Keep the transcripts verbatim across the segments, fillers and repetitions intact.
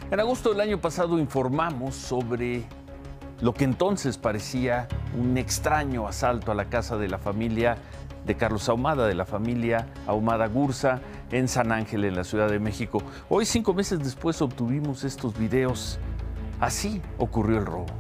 En agosto del año pasado informamos sobre lo que entonces parecía un extraño asalto a la casa de la familia de Carlos Ahumada, de la familia Ahumada Gurza, en San Ángel, en la Ciudad de México. Hoy, cinco meses después, obtuvimos estos videos. Así ocurrió el robo.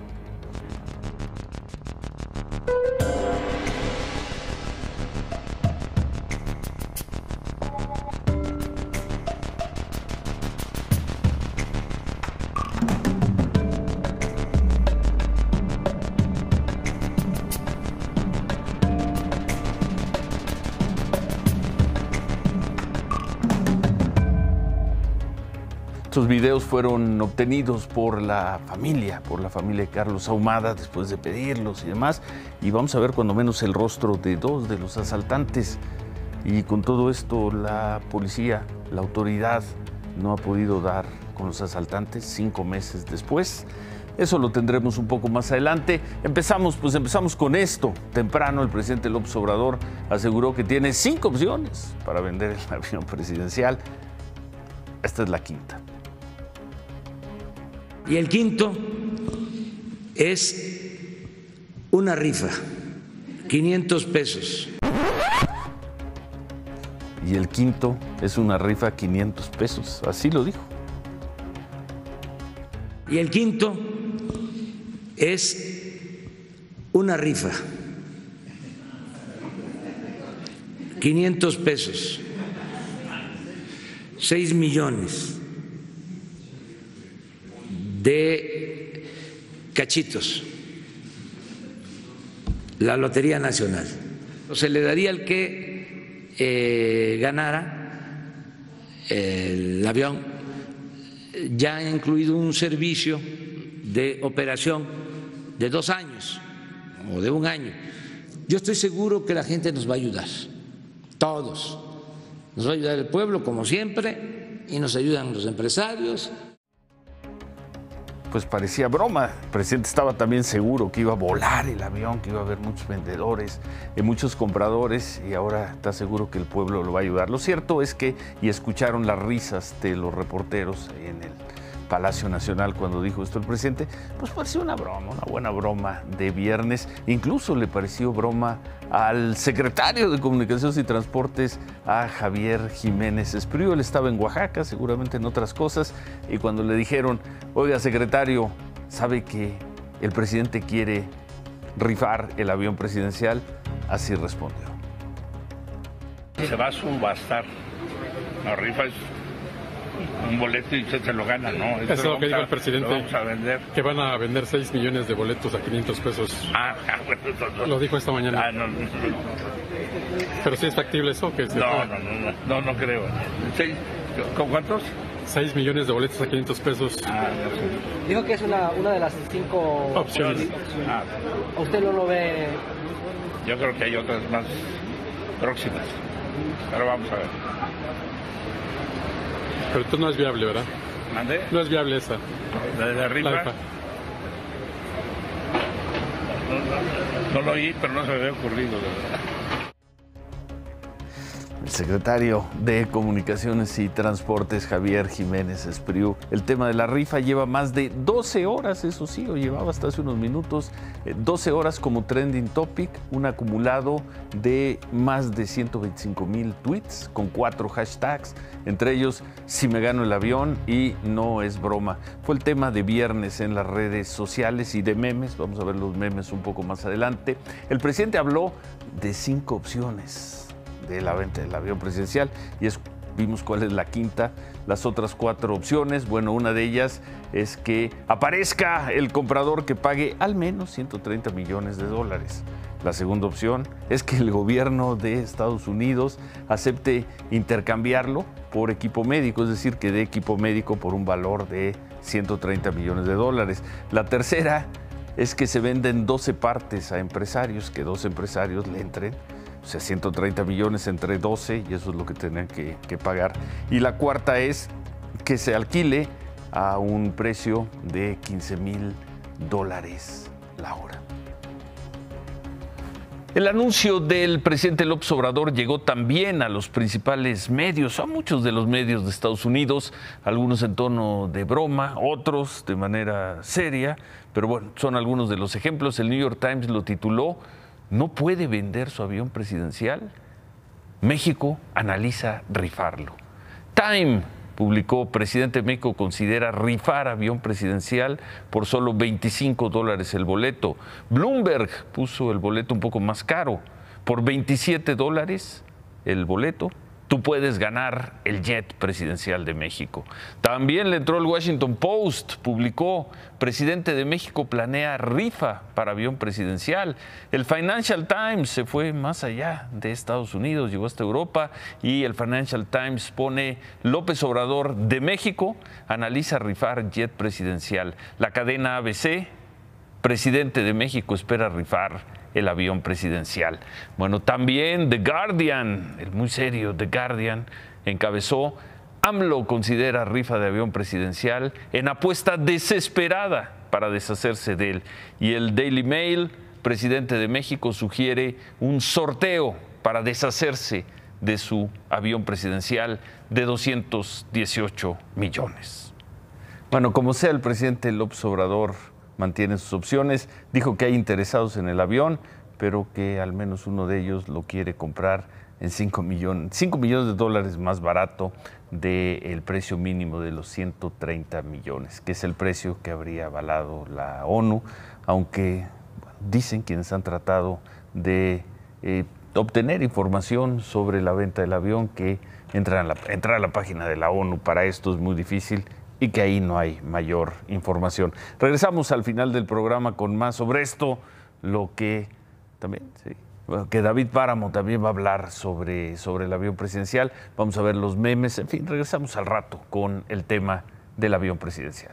Estos videos fueron obtenidos por la familia, por la familia de Carlos Ahumada, después de pedirlos y demás. Y vamos a ver cuando menos el rostro de dos de los asaltantes. Y con todo esto, la policía, la autoridad, no ha podido dar con los asaltantes cinco meses después. Eso lo tendremos un poco más adelante. Empezamos, pues empezamos con esto. Temprano, el presidente López Obrador aseguró que tiene cinco opciones para vender el avión presidencial. Esta es la quinta. Y el quinto es una rifa, quinientos pesos. Y el quinto es una rifa, quinientos pesos, así lo dijo. Y el quinto es una rifa, quinientos pesos, seis millones de cachitos, la Lotería Nacional. Se le daría al que eh, ganara el avión, ya ha incluido un servicio de operación de dos años o de un año. Yo estoy seguro que la gente nos va a ayudar, todos. Nos va a ayudar el pueblo, como siempre, y nos ayudan los empresarios. Pues parecía broma. El presidente estaba también seguro que iba a volar el avión, que iba a haber muchos vendedores, y muchos compradores, y ahora está seguro que el pueblo lo va a ayudar. Lo cierto es que, y escucharon las risas de los reporteros en el Palacio Nacional cuando dijo esto el presidente, pues pareció una broma, una buena broma de viernes. Incluso le pareció broma al secretario de Comunicaciones y Transportes, a Javier Jiménez Espriu. Él estaba en Oaxaca, seguramente en otras cosas, y cuando le dijeron, oiga, secretario, ¿sabe que el presidente quiere rifar el avión presidencial? Así respondió. Se va a subastar. La rifa es un boleto y usted se lo gana, ¿no? Eso es lo que dijo el presidente. Lo vamos a vender. Que van a vender seis millones de boletos a quinientos pesos. Ah, bueno, no, no. Lo dijo esta mañana. Ah, no, no, no. Pero sí es factible eso. Que se no, no, no, no, no, no creo. ¿Seis? ¿Con cuántos? seis millones de boletos a quinientos pesos. Ah, no sé. Dijo que es una, una de las cinco opciones. Ah, ¿A usted no lo ve? yo creo que hay otras más próximas. Pero vamos a ver. Pero esto no es viable, ¿verdad? ¿Mande? No es viable esa. ¿La de la rifa? La rifa. No, no, no lo oí, pero no se me había ocurrido, ¿verdad? El secretario de Comunicaciones y Transportes, Javier Jiménez Espriu. El tema de la rifa lleva más de doce horas, eso sí, o llevaba hasta hace unos minutos, eh, doce horas como trending topic, un acumulado de más de ciento veinticinco mil tweets con cuatro hashtags, entre ellos, si me gano el avión y no es broma. Fue el tema de viernes en las redes sociales y de memes, vamos a ver los memes un poco más adelante. El presidente habló de cinco opciones de la venta del avión presidencial y es, vimos cuál es la quinta. Las otras cuatro opciones, bueno, una de ellas es que aparezca el comprador que pague al menos ciento treinta millones de dólares. La segunda opción es que el gobierno de Estados Unidos acepte intercambiarlo por equipo médico, es decir, que dé equipo médico por un valor de ciento treinta millones de dólares. La tercera es que se venden doce partes a empresarios, que dos empresarios le entren, o sea, ciento treinta millones entre doce, y eso es lo que tendrían que, que pagar. Y la cuarta es que se alquile a un precio de quince mil dólares la hora. El anuncio del presidente López Obrador llegó también a los principales medios, a muchos de los medios de Estados Unidos, algunos en tono de broma, otros de manera seria, pero bueno, son algunos de los ejemplos. El New York Times lo tituló "No puede vender su avión presidencial. México analiza rifarlo". Time publicó: presidente de México considera rifar avión presidencial por solo veinticinco dólares el boleto. Bloomberg puso el boleto un poco más caro, por veintisiete dólares el boleto. Tú puedes ganar el jet presidencial de México. También le entró el Washington Post, publicó: presidente de México planea rifa para avión presidencial. El Financial Times se fue más allá de Estados Unidos, llegó hasta Europa, y el Financial Times pone: López Obrador de México analiza rifar jet presidencial. La cadena A B C: presidente de México espera rifar el avión presidencial. Bueno, también The Guardian, el muy serio The Guardian, encabezó: AMLO considera rifa de avión presidencial en apuesta desesperada para deshacerse de él. Y el Daily Mail: presidente de México sugiere un sorteo para deshacerse de su avión presidencial de doscientos dieciocho millones. Bueno, como sea, el presidente López Obrador mantiene sus opciones. Dijo que hay interesados en el avión, pero que al menos uno de ellos lo quiere comprar en cinco millones, cinco millones de dólares más barato del precio mínimo de los ciento treinta millones, que es el precio que habría avalado la ONU, aunque bueno, dicen quienes han tratado de eh, obtener información sobre la venta del avión que entrar a, la, entrar a la página de la ONU para esto es muy difícil, y que ahí no hay mayor información. Regresamos al final del programa con más sobre esto, lo que también, sí, bueno, que David Páramo también va a hablar sobre, sobre el avión presidencial. Vamos a ver los memes, en fin, regresamos al rato con el tema del avión presidencial.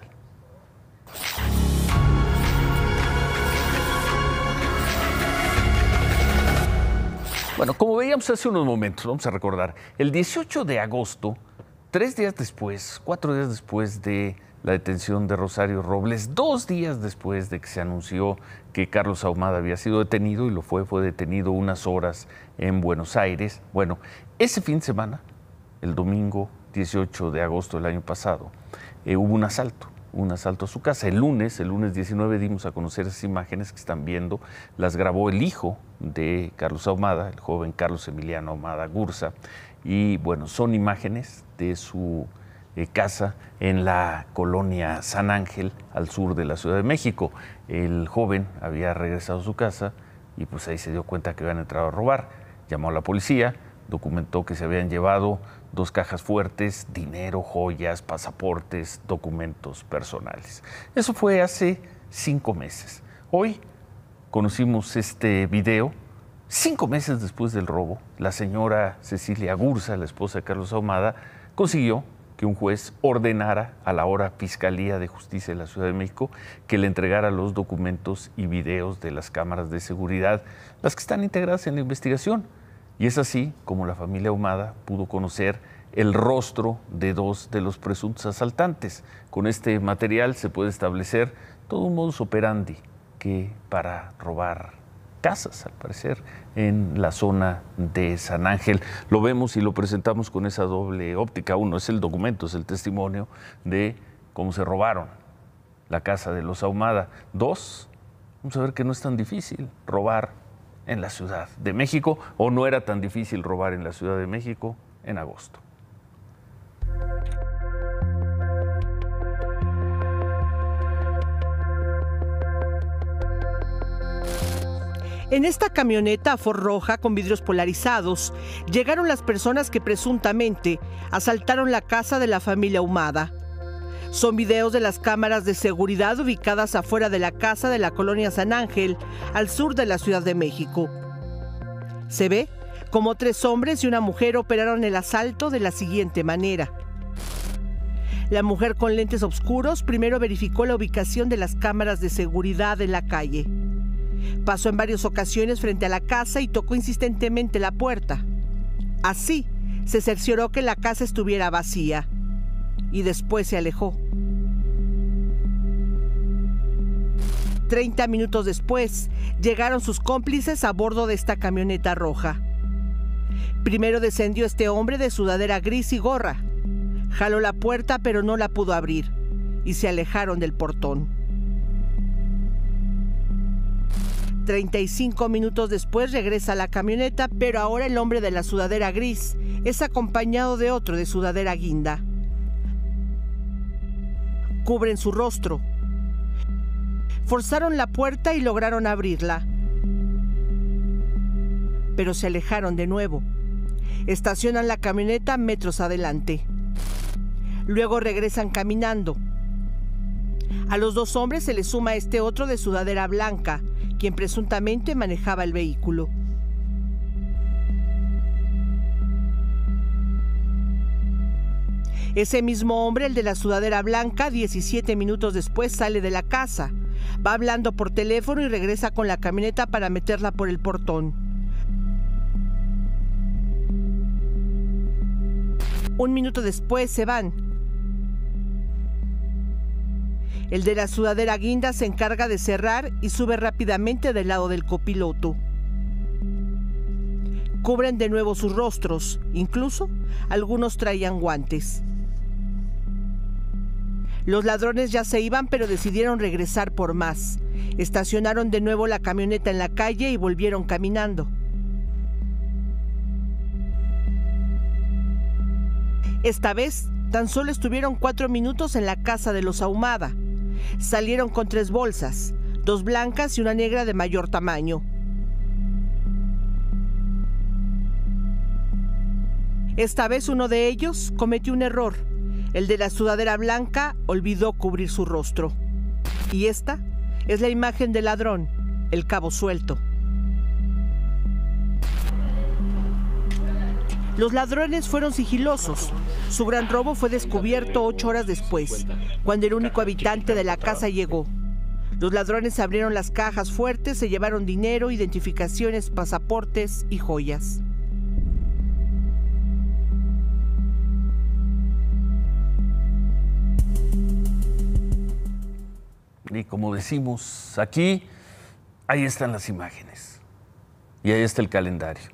Bueno, como veíamos hace unos momentos, vamos a recordar, el dieciocho de agosto, Tres días después, cuatro días después de la detención de Rosario Robles, dos días después de que se anunció que Carlos Ahumada había sido detenido, y lo fue, fue detenido unas horas en Buenos Aires. Bueno, ese fin de semana, el domingo dieciocho de agosto del año pasado, eh, hubo un asalto, un asalto a su casa. El lunes, el lunes diecinueve, dimos a conocer esas imágenes que están viendo, las grabó el hijo de Carlos Ahumada, el joven Carlos Emiliano Ahumada Gurza, y bueno, son imágenes de su eh, casa en la colonia San Ángel, al sur de la Ciudad de México. El joven había regresado a su casa y pues ahí se dio cuenta que habían entrado a robar. Llamó a la policía, documentó que se habían llevado dos cajas fuertes, dinero, joyas, pasaportes, documentos personales. Eso fue hace cinco meses. Hoy conocimos este video. Cinco meses después del robo, la señora Cecilia Gurza, la esposa de Carlos Ahumada, consiguió que un juez ordenara a la ahora Fiscalía de Justicia de la Ciudad de México que le entregara los documentos y videos de las cámaras de seguridad, las que están integradas en la investigación. Y es así como la familia Ahumada pudo conocer el rostro de dos de los presuntos asaltantes. Con este material se puede establecer todo un modus operandi que para robar casas, al parecer, en la zona de San Ángel. Lo vemos y lo presentamos con esa doble óptica. Uno es el documento, es el testimonio de cómo se robaron la casa de los Ahumada. Dos, vamos a ver que no es tan difícil robar en la Ciudad de México, o no era tan difícil robar en la Ciudad de México en agosto. En esta camioneta Ford roja con vidrios polarizados llegaron las personas que presuntamente asaltaron la casa de la familia Ahumada. Son videos de las cámaras de seguridad ubicadas afuera de la casa de la colonia San Ángel, al sur de la Ciudad de México. Se ve cómo tres hombres y una mujer operaron el asalto de la siguiente manera. La mujer con lentes oscuros primero verificó la ubicación de las cámaras de seguridad en la calle. Pasó en varias ocasiones frente a la casa y tocó insistentemente la puerta. Así, se cercioró que la casa estuviera vacía y después se alejó. Treinta minutos después, llegaron sus cómplices a bordo de esta camioneta roja. Primero descendió este hombre de sudadera gris y gorra. Jaló la puerta, pero no la pudo abrir, y se alejaron del portón. treinta y cinco minutos después regresa a la camioneta, pero ahora el hombre de la sudadera gris es acompañado de otro de sudadera guinda. Cubren su rostro. Forzaron la puerta y lograron abrirla, pero se alejaron de nuevo. Estacionan la camioneta metros adelante. Luego regresan caminando. A los dos hombres se les suma este otro de sudadera blanca, quien presuntamente manejaba el vehículo. Ese mismo hombre, el de la sudadera blanca, diecisiete minutos después sale de la casa. Va hablando por teléfono y regresa con la camioneta para meterla por el portón. Un minuto después se van. El de la sudadera guinda se encarga de cerrar y sube rápidamente del lado del copiloto. Cubren de nuevo sus rostros, incluso algunos traían guantes. Los ladrones ya se iban, pero decidieron regresar por más. Estacionaron de nuevo la camioneta en la calle y volvieron caminando. Esta vez, tan solo estuvieron cuatro minutos en la casa de los Ahumada. Salieron con tres bolsas, dos blancas y una negra de mayor tamaño. Esta vez uno de ellos cometió un error. El de la sudadera blanca olvidó cubrir su rostro. Y esta es la imagen del ladrón, el cabo suelto. Los ladrones fueron sigilosos. Su gran robo fue descubierto ocho horas después, cuando el único habitante de la casa llegó. Los ladrones abrieron las cajas fuertes, se llevaron dinero, identificaciones, pasaportes y joyas. Y como decimos aquí, ahí están las imágenes y ahí está el calendario.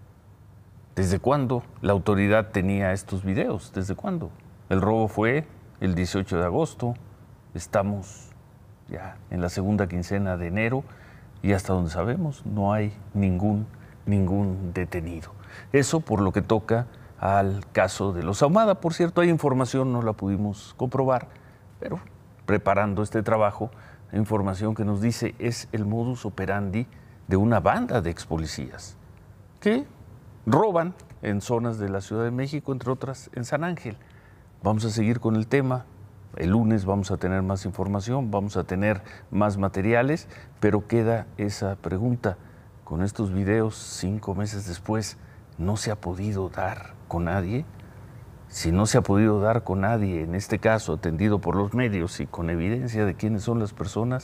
¿Desde cuándo la autoridad tenía estos videos? ¿Desde cuándo? El robo fue el dieciocho de agosto, estamos ya en la segunda quincena de enero y hasta donde sabemos no hay ningún, ningún detenido. Eso por lo que toca al caso de los Ahumada. Por cierto, hay información, no la pudimos comprobar, pero preparando este trabajo, la información que nos dice es el modus operandi de una banda de expolicías que roban en zonas de la Ciudad de México, entre otras en San Ángel. Vamos a seguir con el tema. El lunes vamos a tener más información, vamos a tener más materiales, pero queda esa pregunta. Con estos videos, cinco meses después, ¿no se ha podido dar con nadie? Si no se ha podido dar con nadie, en este caso atendido por los medios y con evidencia de quiénes son las personas,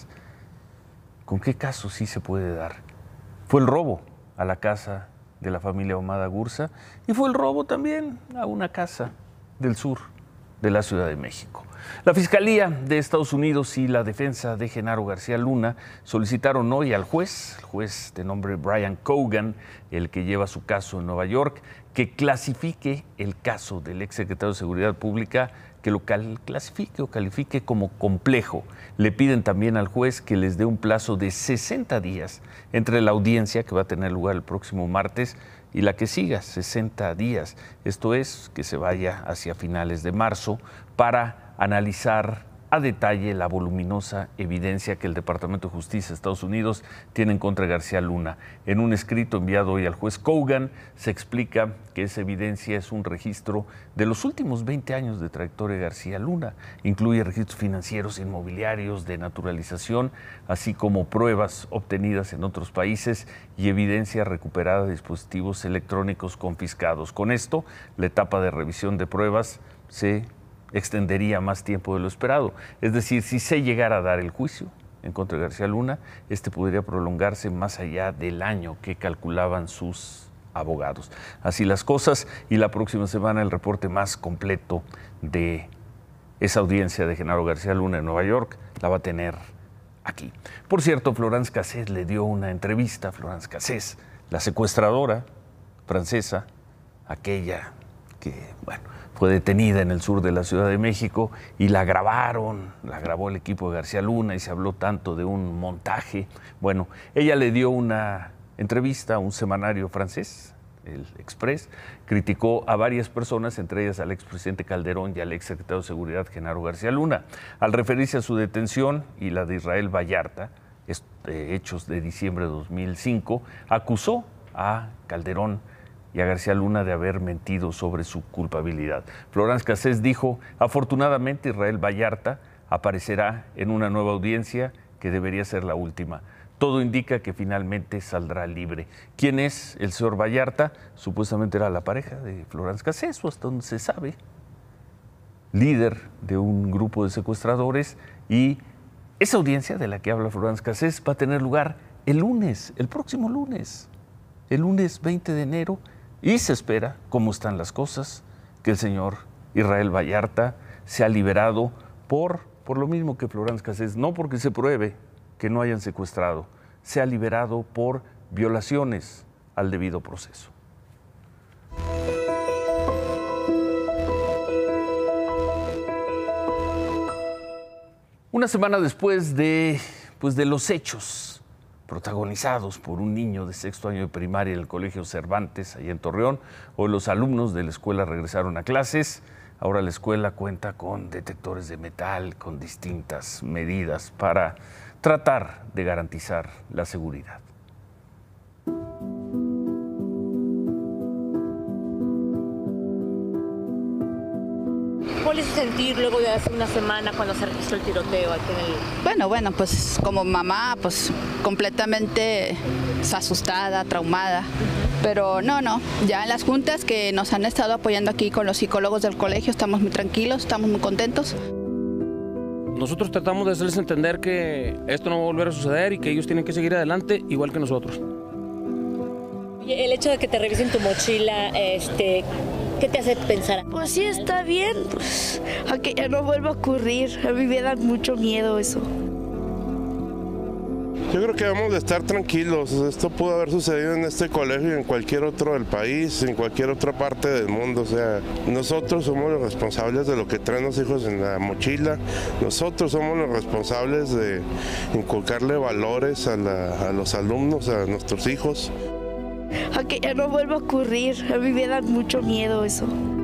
¿con qué caso sí se puede dar? Fue el robo a la casa de la familia Ahumada Gursa y fue el robo también a una casa del sur de la Ciudad de México. La Fiscalía de Estados Unidos y la defensa de Genaro García Luna solicitaron hoy al juez, el juez de nombre Brian Cogan, el que lleva su caso en Nueva York, que clasifique el caso del exsecretario de Seguridad Pública, que lo clasifique o califique como complejo. Le piden también al juez que les dé un plazo de sesenta días entre la audiencia que va a tener lugar el próximo martes y la que siga, sesenta días. Esto es, que se vaya hacia finales de marzo para analizar a detalle la voluminosa evidencia que el Departamento de Justicia de Estados Unidos tiene en contra de García Luna. En un escrito enviado hoy al juez Cogan se explica que esa evidencia es un registro de los últimos veinte años de trayectoria de García Luna. Incluye registros financieros, inmobiliarios, de naturalización, así como pruebas obtenidas en otros países y evidencia recuperada de dispositivos electrónicos confiscados. Con esto, la etapa de revisión de pruebas se extendería más tiempo de lo esperado. Es decir, si se llegara a dar el juicio en contra de García Luna, este podría prolongarse más allá del año que calculaban sus abogados. Así las cosas, y la próxima semana el reporte más completo de esa audiencia de Genaro García Luna en Nueva York la va a tener aquí. Por cierto, Florence Cassés le dio una entrevista, Florence Cassés, la secuestradora francesa, aquella que, bueno, fue detenida en el sur de la Ciudad de México y la grabaron, la grabó el equipo de García Luna y se habló tanto de un montaje. Bueno, ella le dio una entrevista a un semanario francés, el Express, criticó a varias personas, entre ellas al expresidente Calderón y al exsecretario de Seguridad, Genaro García Luna. Al referirse a su detención y la de Israel Vallarta, hechos de diciembre de dos mil cinco, acusó a Calderón y a García Luna de haber mentido sobre su culpabilidad. Florence Cassés dijo, afortunadamente Israel Vallarta aparecerá en una nueva audiencia que debería ser la última. Todo indica que finalmente saldrá libre. ¿Quién es el señor Vallarta? Supuestamente era la pareja de Florence Cassés, o hasta donde se sabe, líder de un grupo de secuestradores, y esa audiencia de la que habla Florence Cassés va a tener lugar el lunes, el próximo lunes, el lunes veinte de enero, y se espera, como están las cosas, que el señor Israel Vallarta sea liberado por, por lo mismo que Florence Cassés, no porque se pruebe que no hayan secuestrado, sea liberado por violaciones al debido proceso. Una semana después de, pues de los hechos protagonizados por un niño de sexto año de primaria en el Colegio Cervantes, allá en Torreón, hoy los alumnos de la escuela regresaron a clases. Ahora la escuela cuenta con detectores de metal, con distintas medidas para tratar de garantizar la seguridad. ¿Cuál es su sentir luego de hace una semana cuando se registró el tiroteo aquí en el...? Bueno, bueno, pues como mamá, pues completamente asustada, traumada. Pero no, no, ya en las juntas que nos han estado apoyando aquí con los psicólogos del colegio, estamos muy tranquilos, estamos muy contentos. Nosotros tratamos de hacerles entender que esto no va a volver a suceder y que ellos tienen que seguir adelante igual que nosotros. Oye, el hecho de que te revisen tu mochila, este, ¿qué te hace pensar? Pues sí, está bien, pues, a que ya no vuelva a ocurrir. A mí me da mucho miedo eso. Yo creo que debemos de estar tranquilos. Esto pudo haber sucedido en este colegio y en cualquier otro del país, en cualquier otra parte del mundo. O sea, nosotros somos los responsables de lo que traen los hijos en la mochila. Nosotros somos los responsables de inculcarle valores a, la, a los alumnos, a nuestros hijos. A que ya no vuelva a ocurrir. A mí me da mucho miedo eso.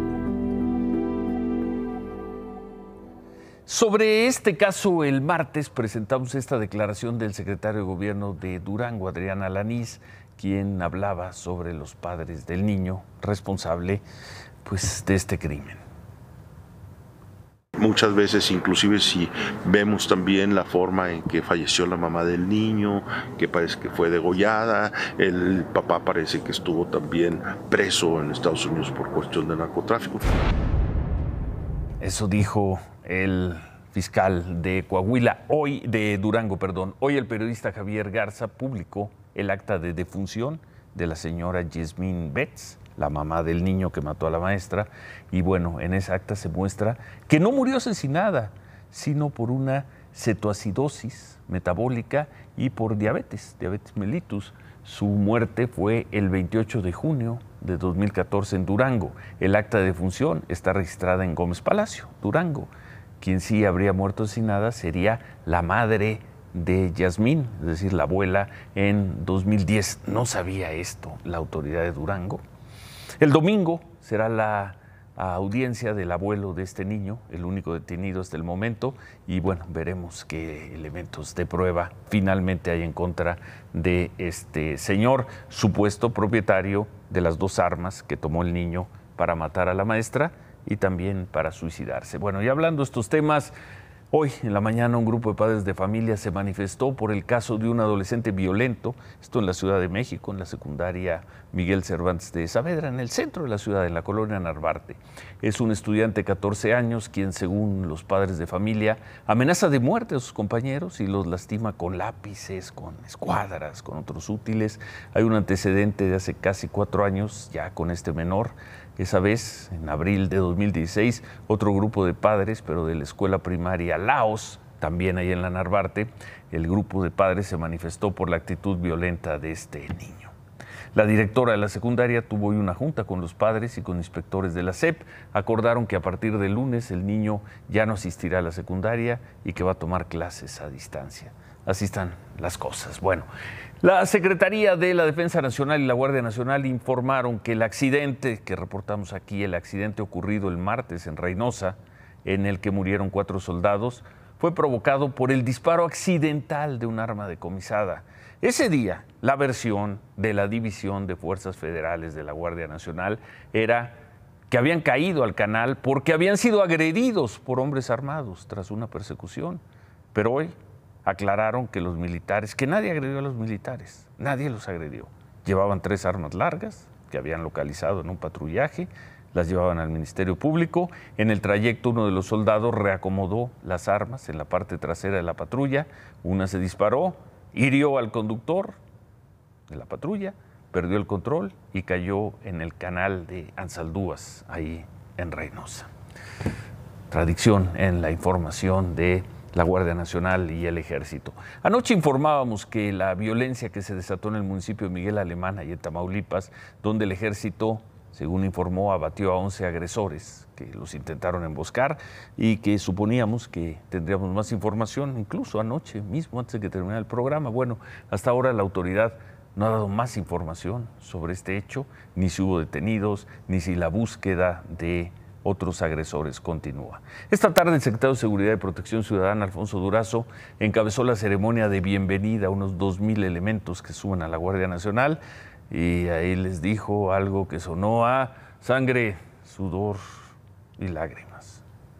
Sobre este caso, el martes presentamos esta declaración del secretario de Gobierno de Durango, Adrián Alanís, quien hablaba sobre los padres del niño responsable, pues, de este crimen. Muchas veces, inclusive si vemos también la forma en que falleció la mamá del niño, que parece que fue degollada, el papá parece que estuvo también preso en Estados Unidos por cuestión de narcotráfico. Eso dijo el fiscal de Coahuila, hoy de Durango, perdón. Hoy el periodista Javier Garza publicó el acta de defunción de la señora Yasmín Betts, la mamá del niño que mató a la maestra, y bueno, en esa acta se muestra que no murió asesinada, sino por una cetoacidosis metabólica y por diabetes, diabetes mellitus. Su muerte fue el veintiocho de junio de dos mil catorce en Durango. El acta de defunción está registrada en Gómez Palacio, Durango. Quien sí habría muerto asesinada sería la madre de Yasmín, es decir, la abuela, en dos mil diez. No sabía esto la autoridad de Durango. El domingo será la audiencia del abuelo de este niño, el único detenido hasta el momento, y bueno, veremos qué elementos de prueba finalmente hay en contra de este señor, supuesto propietario de las dos armas que tomó el niño para matar a la maestra y también para suicidarse. Bueno, y hablando de estos temas, hoy en la mañana un grupo de padres de familia se manifestó por el caso de un adolescente violento, esto en la Ciudad de México, en la secundaria Miguel Cervantes de Saavedra, en el centro de la ciudad, en la colonia Narvarte. Es un estudiante de catorce años quien, según los padres de familia, amenaza de muerte a sus compañeros y los lastima con lápices, con escuadras, con otros útiles. Hay un antecedente de hace casi cuatro años ya con este menor. Esa vez, en abril de dos mil dieciséis, otro grupo de padres, pero de la escuela primaria Laos, También ahí en la Narvarte, el grupo de padres se manifestó por la actitud violenta de este niño. La directora de la secundaria tuvo hoy una junta con los padres y con inspectores de la S E P. Acordaron que a partir del lunes el niño ya no asistirá a la secundaria y que va a tomar clases a distancia. Así están las cosas. Bueno, la Secretaría de la Defensa Nacional y la Guardia Nacional informaron que el accidente que reportamos aquí, el accidente ocurrido el martes en Reynosa, en el que murieron cuatro soldados, fue provocado por el disparo accidental de un arma decomisada. Ese día, la versión de la División de Fuerzas Federales de la Guardia Nacional era que habían caído al canal porque habían sido agredidos por hombres armados tras una persecución. Pero hoy aclararon que los militares, que nadie agredió a los militares, nadie los agredió. Llevaban tres armas largas que habían localizado en un patrullaje, las llevaban al Ministerio Público. En el trayecto uno de los soldados reacomodó las armas en la parte trasera de la patrulla, una se disparó, hirió al conductor de la patrulla, perdió el control y cayó en el canal de Ansaldúas, ahí en Reynosa. Tradición en la información de la Guardia Nacional y el Ejército. Anoche informábamos que la violencia que se desató en el municipio de Miguel Alemán, y en Tamaulipas, donde el Ejército, según informó, abatió a once agresores que los intentaron emboscar y que suponíamos que tendríamos más información, incluso anoche mismo, antes de que terminara el programa. Bueno, hasta ahora la autoridad no ha dado más información sobre este hecho, ni si hubo detenidos, ni si la búsqueda de otros agresores continúa. Esta tarde el secretario de Seguridad y Protección Ciudadana, Alfonso Durazo, encabezó la ceremonia de bienvenida a unos dos mil elementos que suben a la Guardia Nacional y ahí les dijo algo que sonó a sangre, sudor y lágrimas.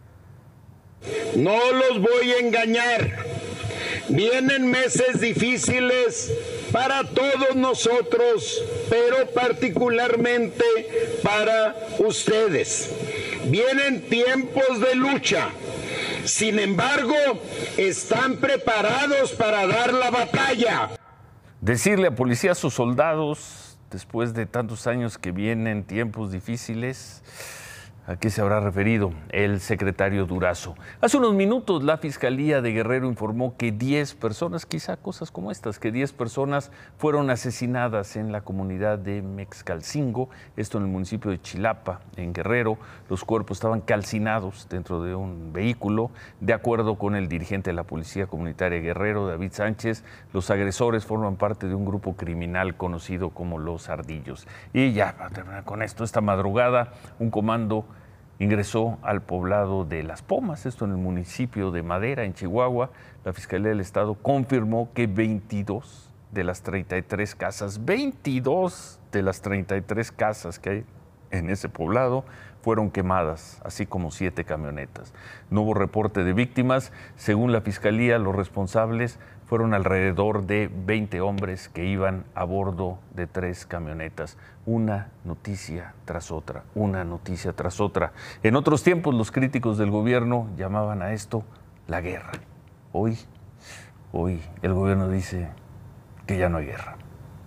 No los voy a engañar. Vienen meses difíciles para todos nosotros, pero particularmente para ustedes. Vienen tiempos de lucha. Sin embargo, están preparados para dar la batalla. Decirle a policías o soldados, después de tantos años que vienen tiempos difíciles, ¿a qué se habrá referido el secretario Durazo? Hace unos minutos la Fiscalía de Guerrero informó que diez personas, quizá cosas como estas, que diez personas fueron asesinadas en la comunidad de Mexcalcingo, esto en el municipio de Chilapa, en Guerrero. Los cuerpos estaban calcinados dentro de un vehículo. De acuerdo con el dirigente de la Policía Comunitaria de Guerrero, David Sánchez, los agresores forman parte de un grupo criminal conocido como Los Ardillos. Y ya, para terminar con esto, esta madrugada un comando ingresó al poblado de Las Pomas, esto en el municipio de Madera, en Chihuahua. La Fiscalía del Estado confirmó que veintidós de las treinta y tres casas, veintidós de las treinta y tres casas que hay en ese poblado fueron quemadas, así como siete camionetas. No hubo reporte de víctimas. Según la Fiscalía, los responsables fueron alrededor de veinte hombres que iban a bordo de tres camionetas. Una noticia tras otra, una noticia tras otra. En otros tiempos los críticos del gobierno llamaban a esto la guerra. Hoy, hoy el gobierno dice que ya no hay guerra.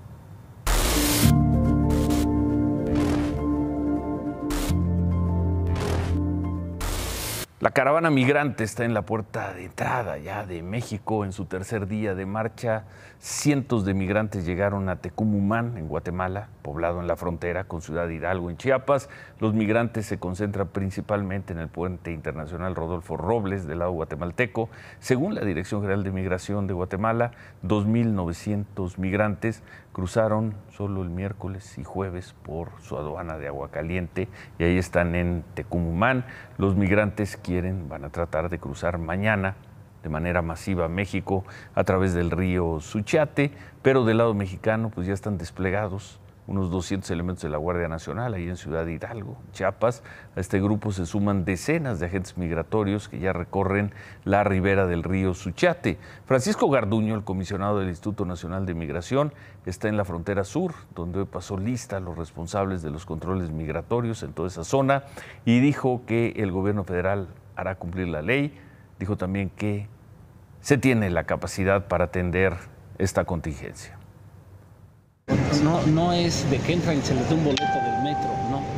La caravana migrante está en la puerta de entrada ya de México. En su tercer día de marcha, cientos de migrantes llegaron a Tecumumán, en Guatemala, poblado en la frontera con Ciudad Hidalgo, en Chiapas. Los migrantes se concentran principalmente en el puente internacional Rodolfo Robles, del lado guatemalteco. Según la Dirección General de Migración de Guatemala, dos mil novecientos migrantes cruzaron solo el miércoles y jueves por su aduana de Aguacaliente y ahí están en Tecumumán. Los migrantes quieren, van a tratar de cruzar mañana de manera masiva a México a través del río Suchiate, pero del lado mexicano pues ya están desplegados unos doscientos elementos de la Guardia Nacional ahí en Ciudad Hidalgo, Chiapas. A este grupo se suman decenas de agentes migratorios que ya recorren la ribera del río Suchiate. Francisco Garduño, el comisionado del Instituto Nacional de Migración, está en la frontera sur, donde hoy pasó lista a los responsables de los controles migratorios en toda esa zona y dijo que el gobierno federal hará cumplir la ley. Dijo también que se tiene la capacidad para atender esta contingencia. No, no es de que entran y se les da un boleto del metro, no.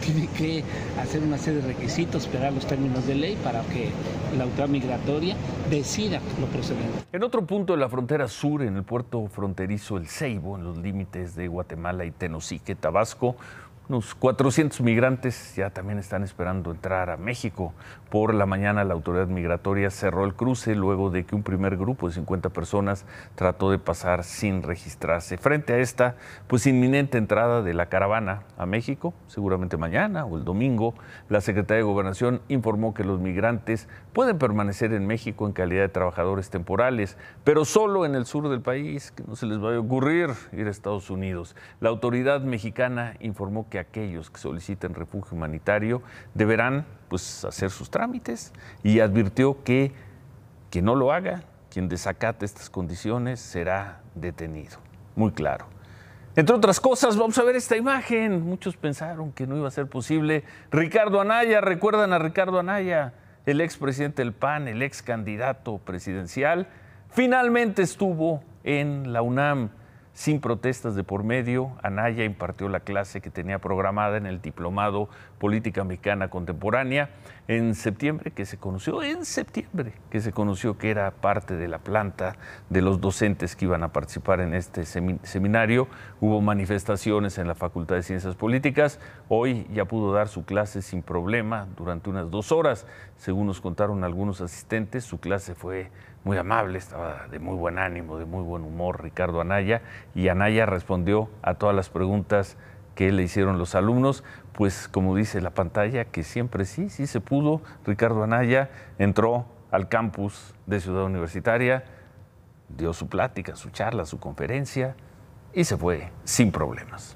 tiene que hacer una serie de requisitos, esperar los términos de ley para que la autoridad migratoria decida lo procedente. En otro punto de la frontera sur, en el puerto fronterizo El Ceibo, en los límites de Guatemala y Tenosique, Tabasco, unos cuatrocientos migrantes ya también están esperando entrar a México. Por la mañana la autoridad migratoria cerró el cruce luego de que un primer grupo de cincuenta personas trató de pasar sin registrarse. Frente a esta pues inminente entrada de la caravana a México, seguramente mañana o el domingo, la Secretaría de Gobernación informó que los migrantes pueden permanecer en México en calidad de trabajadores temporales, pero solo en el sur del país, que no se les vaya a ocurrir ir a Estados Unidos. La autoridad mexicana informó que que aquellos que soliciten refugio humanitario deberán pues, hacer sus trámites y advirtió que quien no lo haga, quien desacate estas condiciones, será detenido. Muy claro. Entre otras cosas, vamos a ver esta imagen. Muchos pensaron que no iba a ser posible. Ricardo Anaya, ¿recuerdan a Ricardo Anaya? El expresidente del P A N, el ex candidato presidencial, finalmente estuvo en la UNAM. Sin protestas de por medio, Anaya impartió la clase que tenía programada en el Diplomado Política Mexicana Contemporánea en septiembre, que se conoció, en septiembre, que se conoció que era parte de la planta de los docentes que iban a participar en este seminario. Hubo manifestaciones en la Facultad de Ciencias Políticas. Hoy ya pudo dar su clase sin problema durante unas dos horas. Según nos contaron algunos asistentes, su clase fue muy amable, estaba de muy buen ánimo, de muy buen humor Ricardo Anaya, y Anaya respondió a todas las preguntas que le hicieron los alumnos, pues como dice la pantalla, que siempre sí, sí se pudo. Ricardo Anaya entró al campus de Ciudad Universitaria, dio su plática, su charla, su conferencia y se fue sin problemas.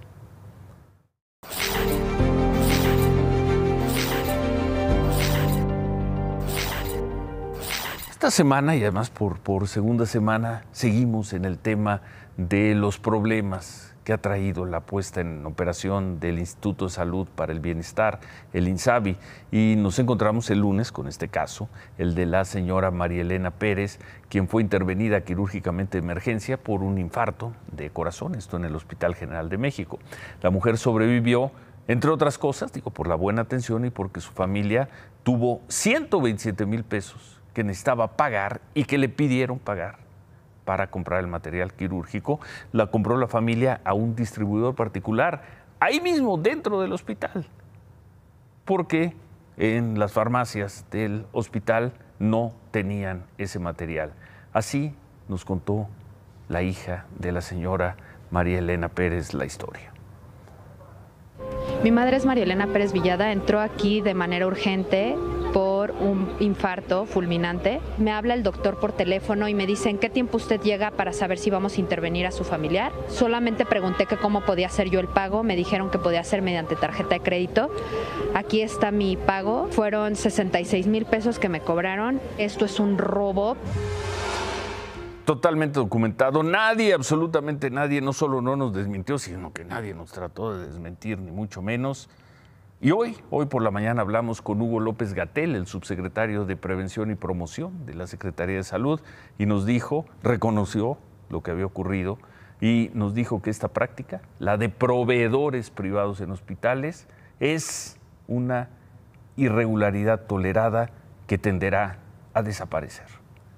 Esta semana, y además por, por segunda semana, seguimos en el tema de los problemas que ha traído la puesta en operación del Instituto de Salud para el Bienestar, el INSABI, y nos encontramos el lunes con este caso, el de la señora María Elena Pérez, quien fue intervenida quirúrgicamente de emergencia por un infarto de corazón, esto en el Hospital General de México. La mujer sobrevivió, entre otras cosas, digo, por la buena atención y porque su familia tuvo ciento veintisiete mil pesos que necesitaba pagar y que le pidieron pagar para comprar el material quirúrgico. La compró la familia a un distribuidor particular, ahí mismo dentro del hospital, porque en las farmacias del hospital no tenían ese material. Así nos contó la hija de la señora María Elena Pérez la historia. Mi madre es María Elena Pérez Villada, entró aquí de manera urgente por un infarto fulminante. Me habla el doctor por teléfono y me dice en qué tiempo usted llega para saber si vamos a intervenir a su familiar. Solamente pregunté que cómo podía hacer yo el pago, me dijeron que podía hacer mediante tarjeta de crédito. Aquí está mi pago, fueron sesenta y seis mil pesos que me cobraron. Esto es un robo. Totalmente documentado, nadie, absolutamente nadie, no solo no nos desmintió, sino que nadie nos trató de desmentir, ni mucho menos. Y hoy, hoy por la mañana hablamos con Hugo López-Gatell, el subsecretario de Prevención y Promoción de la Secretaría de Salud, y nos dijo, reconoció lo que había ocurrido, y nos dijo que esta práctica, la de proveedores privados en hospitales, es una irregularidad tolerada que tenderá a desaparecer.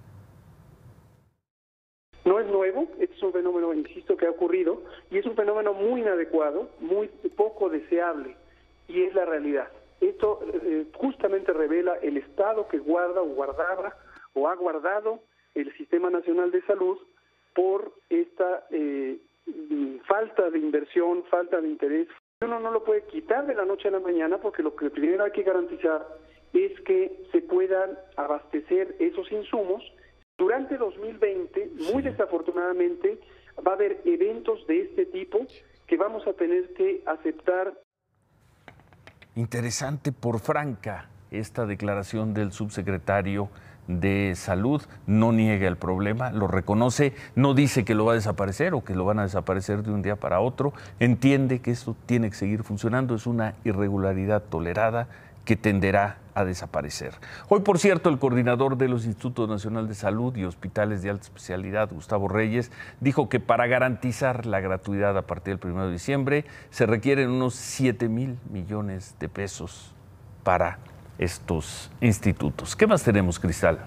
No es nuevo, este es un fenómeno, insisto, que ha ocurrido y es un fenómeno muy inadecuado, muy poco deseable, y es la realidad. Esto eh, justamente revela el estado que guarda o guardaba o ha guardado el Sistema Nacional de Salud por esta eh, falta de inversión, falta de interés. Uno no lo puede quitar de la noche a la mañana porque lo que primero hay que garantizar es que se puedan abastecer esos insumos. Durante dos mil veinte, muy desafortunadamente, va a haber eventos de este tipo que vamos a tener que aceptar. Interesante por franca esta declaración del subsecretario de Salud. No niega el problema, lo reconoce, no dice que lo va a desaparecer o que lo van a desaparecer de un día para otro. Entiende que esto tiene que seguir funcionando, es una irregularidad tolerada que tenderá a desaparecer. Hoy, por cierto, el coordinador de los Institutos Nacional de Salud y Hospitales de Alta Especialidad, Gustavo Reyes, dijo que para garantizar la gratuidad a partir del primero de diciembre se requieren unos siete mil millones de pesos para estos institutos. ¿Qué más tenemos, Cristal?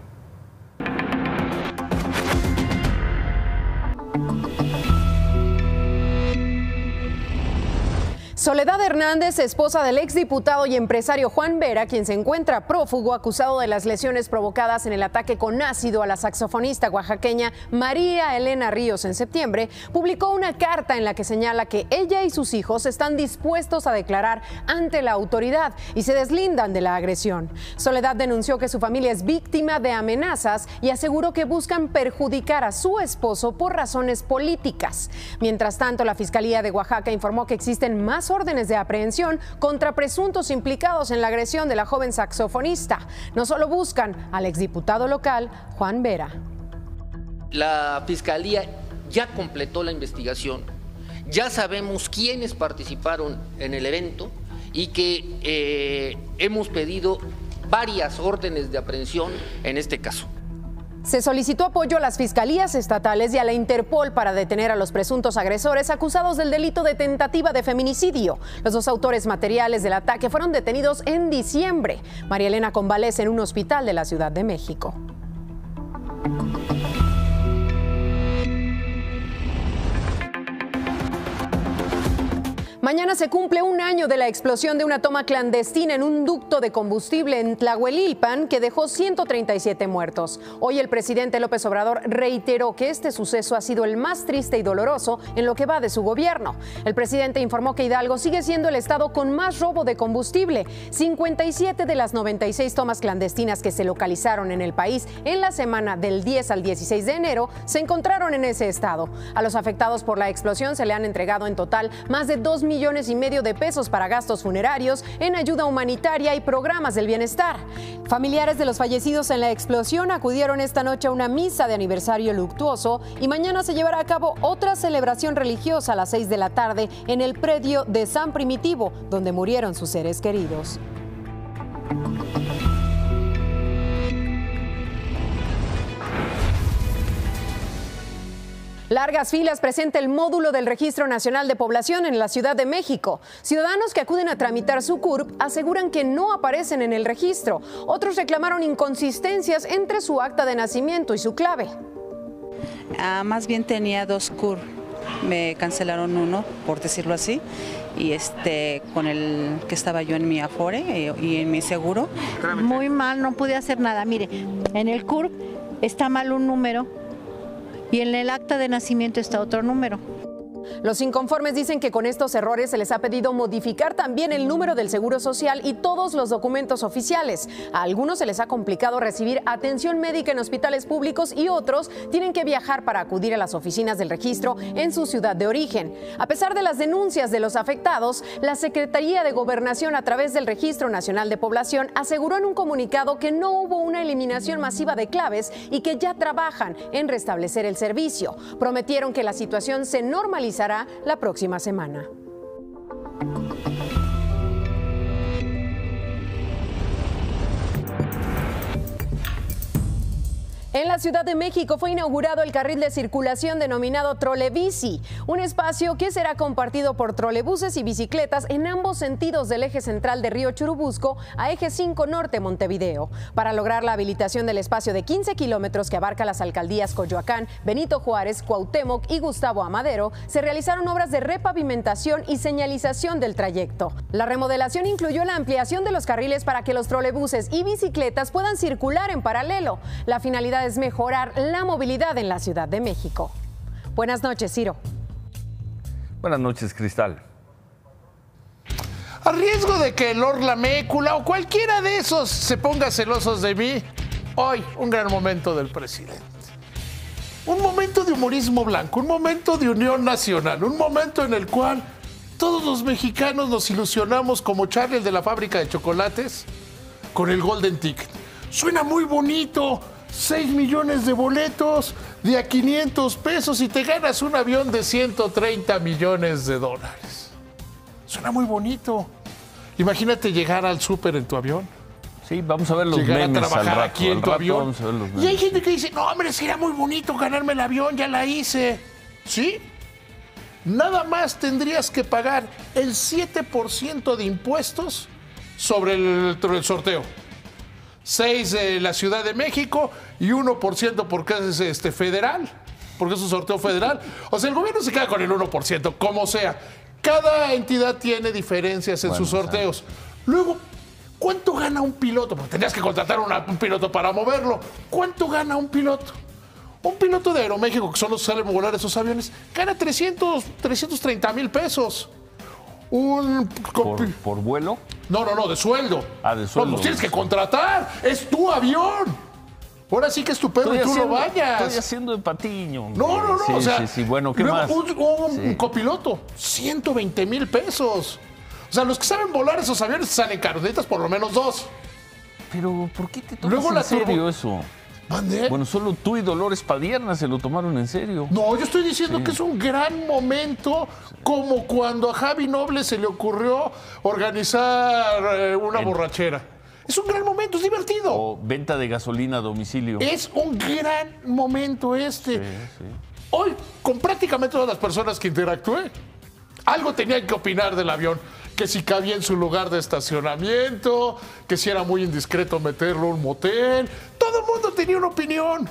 Soledad Hernández, esposa del exdiputado y empresario Juan Vera, quien se encuentra prófugo acusado de las lesiones provocadas en el ataque con ácido a la saxofonista oaxaqueña María Elena Ríos en septiembre, publicó una carta en la que señala que ella y sus hijos están dispuestos a declarar ante la autoridad y se deslindan de la agresión. Soledad denunció que su familia es víctima de amenazas y aseguró que buscan perjudicar a su esposo por razones políticas. Mientras tanto, la Fiscalía de Oaxaca informó que existen más órdenes de aprehensión contra presuntos implicados en la agresión de la joven saxofonista. No solo buscan al exdiputado local, Juan Vera. La Fiscalía ya completó la investigación, ya sabemos quiénes participaron en el evento y que eh, hemos pedido varias órdenes de aprehensión en este caso. Se solicitó apoyo a las fiscalías estatales y a la Interpol para detener a los presuntos agresores acusados del delito de tentativa de feminicidio. Los dos autores materiales del ataque fueron detenidos en diciembre. María Elena convalece en un hospital de la Ciudad de México. Mañana se cumple un año de la explosión de una toma clandestina en un ducto de combustible en Tlahuelilpan que dejó ciento treinta y siete muertos. Hoy el presidente López Obrador reiteró que este suceso ha sido el más triste y doloroso en lo que va de su gobierno. El presidente informó que Hidalgo sigue siendo el estado con más robo de combustible. cincuenta y siete de las noventa y seis tomas clandestinas que se localizaron en el país en la semana del diez al dieciséis de enero se encontraron en ese estado. A los afectados por la explosión se le han entregado en total más de dos millones y medio de pesos para gastos funerarios, en ayuda humanitaria y programas del bienestar. Familiares de los fallecidos en la explosión acudieron esta noche a una misa de aniversario luctuoso y mañana se llevará a cabo otra celebración religiosa a las seis de la tarde en el predio de San Primitivo, donde murieron sus seres queridos. Largas filas presenta el módulo del Registro Nacional de Población en la Ciudad de México. Ciudadanos que acuden a tramitar su C U R P aseguran que no aparecen en el registro. Otros reclamaron inconsistencias entre su acta de nacimiento y su clave. Ah, más bien tenía dos C U R P. Me cancelaron uno, por decirlo así, y este con el que estaba yo en mi Afore y en mi seguro. Muy mal, no pude hacer nada. Mire, en el C U R P está mal un número y en el acta de nacimiento está otro número. Los inconformes dicen que con estos errores se les ha pedido modificar también el número del Seguro Social y todos los documentos oficiales. A algunos se les ha complicado recibir atención médica en hospitales públicos y otros tienen que viajar para acudir a las oficinas del registro en su ciudad de origen. A pesar de las denuncias de los afectados, la Secretaría de Gobernación a través del Registro Nacional de Población aseguró en un comunicado que no hubo una eliminación masiva de claves y que ya trabajan en restablecer el servicio. Prometieron que la situación se normalizará la próxima semana. En la Ciudad de México fue inaugurado el carril de circulación denominado Trolebici, un espacio que será compartido por trolebuses y bicicletas en ambos sentidos del eje central de Río Churubusco a eje cinco Norte Montevideo. Para lograr la habilitación del espacio de quince kilómetros que abarca las alcaldías Coyoacán, Benito Juárez, Cuauhtémoc y Gustavo Amadero, se realizaron obras de repavimentación y señalización del trayecto. La remodelación incluyó la ampliación de los carriles para que los trolebuses y bicicletas puedan circular en paralelo. La finalidad es mejorar la movilidad en la Ciudad de México. Buenas noches, Ciro. Buenas noches, Cristal. A riesgo de que Lord Lamécula o cualquiera de esos se ponga celosos de mí, hoy un gran momento del presidente. Un momento de humorismo blanco, un momento de unión nacional, un momento en el cual todos los mexicanos nos ilusionamos como Charlie el de la fábrica de chocolates con el Golden Ticket. Suena muy bonito. seis millones de boletos de a quinientos pesos y te ganas un avión de ciento treinta millones de dólares. Suena muy bonito. Imagínate llegar al súper en tu avión. Sí, vamos a ver los llegar memes a trabajar al rato, aquí en al tu rato avión. vamos a ver los Y hay memes. gente que dice, no, hombre, sería muy bonito ganarme el avión, ya la hice. ¿Sí? Nada más tendrías que pagar el siete por ciento de impuestos sobre el, el sorteo. seis de la Ciudad de México y uno por ciento porque es este, federal, porque es un sorteo federal. O sea, el gobierno se queda con el uno por ciento, como sea. Cada entidad tiene diferencias en Bueno, sus sorteos. Luego, ¿cuánto gana un piloto? Porque tendrías que contratar una, un piloto para moverlo. ¿Cuánto gana un piloto? Un piloto de Aeroméxico, que son los que salen a volar esos aviones, gana trescientos, trescientos treinta mil pesos. Un... ¿Por, ¿Por vuelo? No, no, no, de sueldo. Ah, de sueldo. No, los tienes que contratar. Es tu avión. Ahora sí que es tu perro Estoy y tú haciendo, lo bañas. Estoy haciendo de patiño. hombre. No, no, no. Sí, o sea, sí, sí. Bueno, ¿qué luego más? Un, un Sí. copiloto, ciento veinte mil pesos. O sea, los que saben volar esos aviones salen caros. Necesitas por lo menos dos. Pero, ¿por qué te tomas Luego en la serio turbo- eso? ¿Mande? Bueno, solo tú y Dolores Padierna se lo tomaron en serio. No, yo estoy diciendo Sí. que es un gran momento, como cuando a Javi Noble se le ocurrió organizar eh, una En- borrachera. Es un gran momento, es divertido. O venta de gasolina a domicilio. Es un gran momento este. Sí, sí. Hoy, con prácticamente todas las personas que interactué, algo tenían que opinar del avión. Que si cabía en su lugar de estacionamiento, que si era muy indiscreto meterlo en un motel. Todo el mundo tenía una opinión.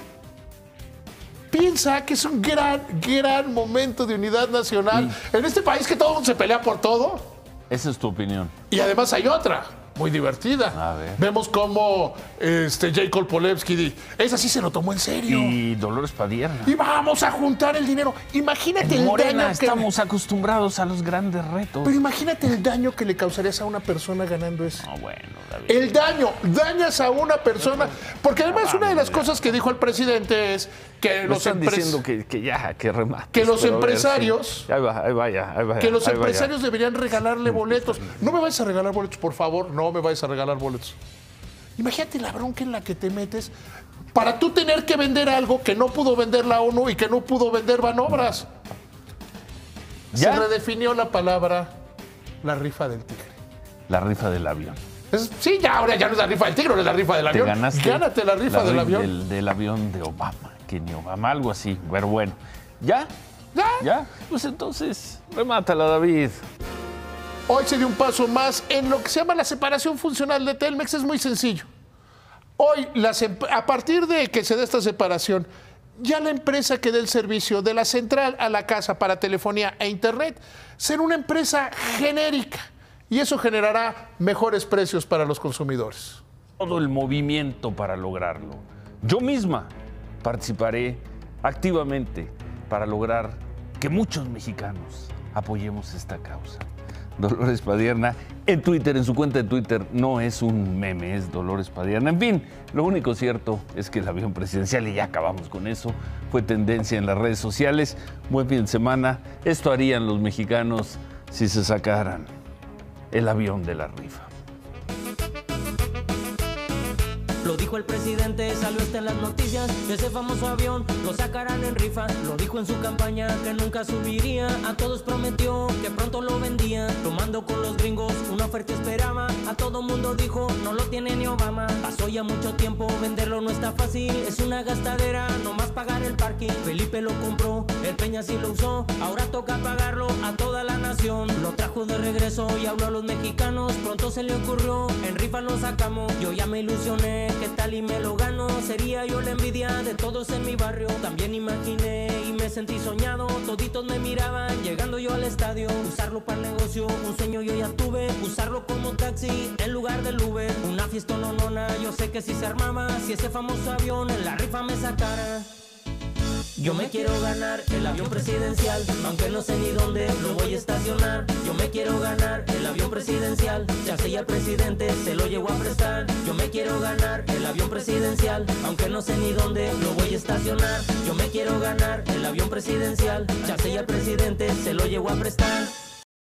Piensa que es un gran, gran momento de unidad nacional. En este país que todo el mundo se pelea por todo. Esa es tu opinión. Y además hay otra, muy divertida. A ver. Vemos cómo este, Jacob Polewski, di- esa sí se lo tomó en serio. Y Dolores Padierna. Y vamos a juntar el dinero. Imagínate En el Morena daño que... estamos acostumbrados a los grandes retos. Pero imagínate el daño que le causarías a una persona ganando eso. No, bueno, David. El daño, dañas a una persona. Porque además una de las cosas que dijo el presidente es que Me los, están empres- diciendo que, que ya, que remate. que los empresarios- Ahí va, ahí vaya, ahí vaya. que los ahí vaya. empresarios deberían regalarle boletos. No me vayas a regalar boletos, por favor. No me vayas a regalar boletos. Imagínate la bronca en la que te metes para tú tener que vender algo que no pudo vender la ONU y que no pudo vender Banobras. ¿Ya? Se redefinió la palabra la rifa del tigre. La rifa del avión. Es- sí, ya ahora ya no es la rifa del tigre, ahora es la rifa del Te avión. ganaste Gánate la rifa del ri- avión. Del, del avión de Obama, que ni Obama, algo así. Pero bueno, ¿ya? ¿Ya? ¿Ya? Pues entonces, remátala, David. Hoy se dio un paso más en lo que se llama la separación funcional de Telmex. Es muy sencillo. Hoy, las em- a partir de que se dé esta separación, ya la empresa que dé el servicio de la central a la casa para telefonía e internet será una empresa genérica y eso generará mejores precios para los consumidores. Todo el movimiento para lograrlo. Yo misma participaré activamente para lograr que muchos mexicanos apoyemos esta causa. Dolores Padierna en Twitter, en su cuenta de Twitter, no es un meme, es Dolores Padierna. En fin, lo único cierto es que el avión presidencial, y ya acabamos con eso, fue tendencia en las redes sociales. Buen fin de semana. Esto harían los mexicanos si se sacaran el avión de la rifa. Lo dijo el presidente, salió hasta en las noticias, ese famoso avión lo sacarán en rifa. Lo dijo en su campaña que nunca subiría, a todos prometió que pronto lo vendía. Tomando con los gringos, una oferta esperaba, a todo mundo dijo no lo tiene ni Obama. Pasó ya mucho tiempo, venderlo no está fácil, es una gastadera, nomás pagar el parking. Felipe lo compró, el Peña sí lo usó, ahora toca pagarlo a toda la nación. Lo trajo de regreso y habló a los mexicanos, pronto se le ocurrió, en rifa lo sacamos. Yo ya me ilusioné, ¿qué tal y me lo gano? Sería yo la envidia de todos en mi barrio. También imaginé y me sentí soñado, toditos me miraban llegando yo al estadio. Usarlo para el negocio, un sueño yo ya tuve, usarlo como taxi en lugar del Uber. Una fiesta nonona, yo sé que si se armaba, si ese famoso avión en la rifa me sacara. Yo me quiero ganar el avión presidencial, aunque no sé ni dónde lo voy a estacionar. Yo me quiero ganar el avión presidencial, ya sé ya el presidente se lo llegó a prestar. Yo me quiero ganar el avión presidencial, aunque no sé ni dónde lo voy a estacionar. Yo me quiero ganar el avión presidencial, ya sé ya el presidente se lo llegó a prestar.